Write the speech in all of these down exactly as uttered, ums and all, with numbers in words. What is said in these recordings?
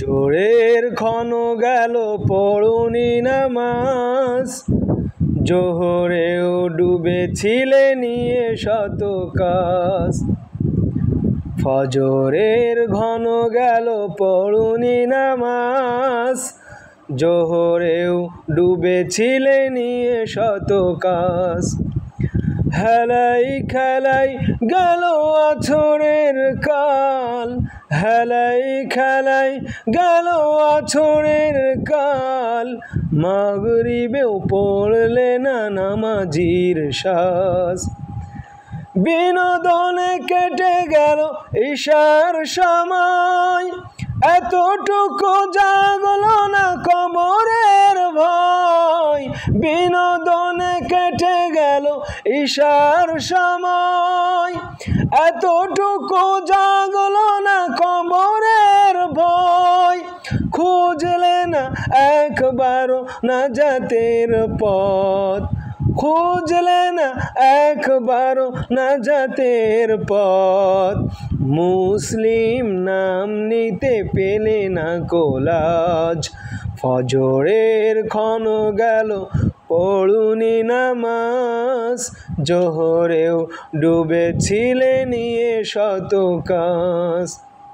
জোরের ক্ষণ গেল পড়ুনি নামাজ, জোহরেও ডুবেছিলে নিয়ে শত কাজ। ফজরের ঘন গেল পড়ুনি নামাজ, জোহরেও ডুবেছিলে নিয়ে শত কাজ। হেলাই খেলাই গেল আছরের কাল, হেলাই খেলাই গেল আছরের কাল। মাগরিবেও পড়লে না নামাজির সাজ, বিনোদনে কেটে গেল ঈশার সময়। এতটুকু জাগলো না কবরের ভয়, বিনোদনে কেটে গেল ঈশার সময়। এতটুকু জাগলো না কবরের ভয়, খুঁজলে না একবারও নাজাতের পথ, খুঁজলে না একবারও নাজাতের পথ। মুসলিম নাম নিতে পেলে না কোলাজ, ফজরের ক্ষণ গেল পড়ুনি নামাজ, জোহরেও ডুবেছিলে নিয়ে শত কাজ।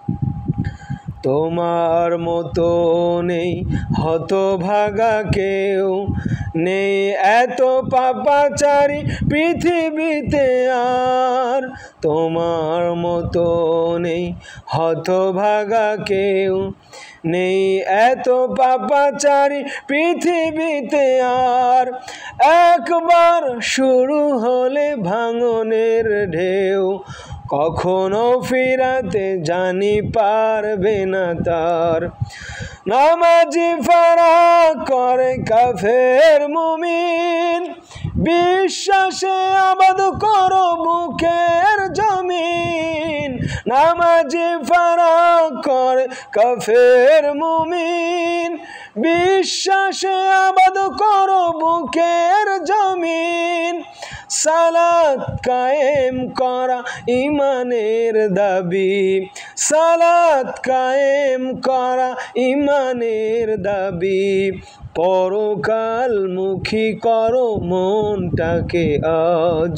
তোমার মতো নেই হতভাগা কেউ, নেই এত পাপাচারী পৃথিবীতে আর। তোমার মতো নেই হতভাগা কেউ, নেই এত পাপাচারী পৃথিবীতে আর। একবার শুরু হলে ভাঙনের ঢেউ, কখনো ফিরাতে জানি পারবে না তার। নামাজি ফারাক করে কাফের মুমিন, বিশ্বাসে আবাদ করো বুকের জমিন। নামাজি ফারাক করে কাফের মুমিন, বিশ্বাসে আবাদ করো বুকের জমিন। সালাত কায়েম করা ইমানের দাবি, সালাত কায়েম করা ইমানের দাবি। পরকাল মুখী করো মনটাকে আজ,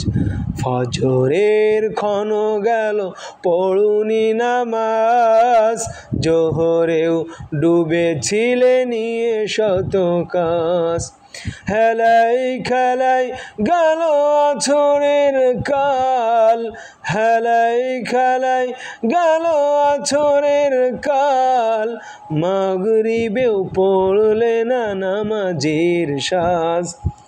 ফজরের ক্ষণ গেল পড়ুনি নামাজ, জোহরেও ডুবেছিলে নিয়ে শত কাজ। হেলাই খেলাই গেল আছরের কাল, হেলাই খেলাই গেল আছরের কাল। মাগরিবেও পড়লে না নামাজির সাজ,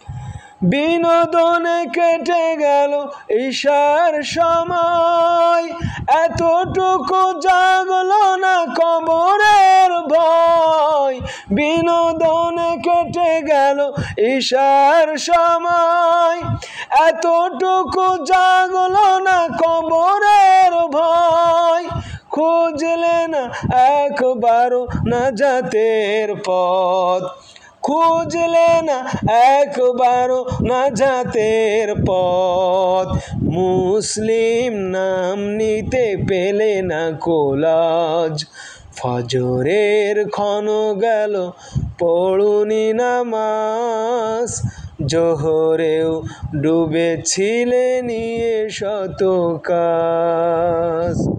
বিনোদনে কেটে গেল ঈশার সময়। এতটুকু জাগলো না কবরের ভয়, বিনোদনে কেটে গেল ঈশার সময়। এতটুকু জাগলো না কবরের ভয়, খুঁজলে না একবারও নাজাতের পথ, খুঁজলে না একবারও নাজাতের পথ। মুসলিম নাম নিতে পেলে না কোলাজ, ফজরের ক্ষণ গেল পড়ুনি নামাজ, জোহরেও ডুবেছিলে নিয়ে শত কাজ।